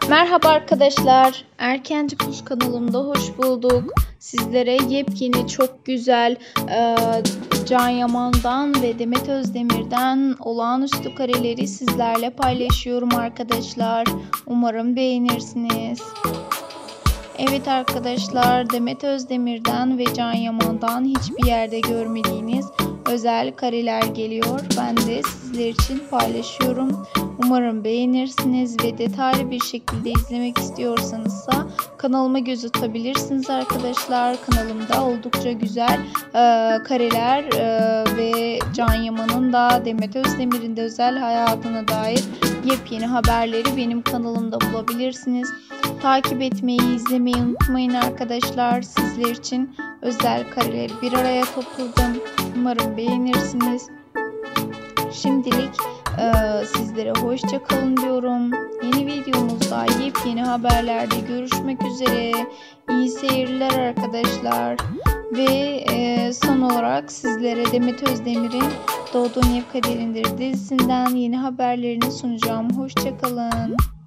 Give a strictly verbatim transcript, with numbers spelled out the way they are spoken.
Merhaba arkadaşlar, Erkenci Kuş kanalımda hoş bulduk. Sizlere yepyeni çok güzel e, Can Yaman'dan ve Demet Özdemir'den olağanüstü kareleri sizlerle paylaşıyorum arkadaşlar. Umarım beğenirsiniz. Evet arkadaşlar, Demet Özdemir'den ve Can Yaman'dan hiçbir yerde görmediğiniz özel kareler geliyor. Ben de sizler için paylaşıyorum. Umarım beğenirsiniz ve detaylı bir şekilde izlemek istiyorsanızsa kanalıma göz atabilirsiniz arkadaşlar. Kanalımda oldukça güzel e, kareler e, ve Can Yaman'ın da Demet Özdemir'in de özel hayatına dair yepyeni haberleri benim kanalımda bulabilirsiniz. Takip etmeyi, izlemeyi unutmayın arkadaşlar. Sizler için özel kareleri bir araya topladım. Umarım beğenirsiniz. Şimdilik e, sizlere hoşça kalın diyorum. Yeni videomuzda yepyeni haberlerde görüşmek üzere. İyi seyirler arkadaşlar. Ve e, son olarak sizlere Demet Özdemir'in Doğduğun Ev Kaderindir dizisinden yeni haberlerini sunacağım. Hoşça kalın.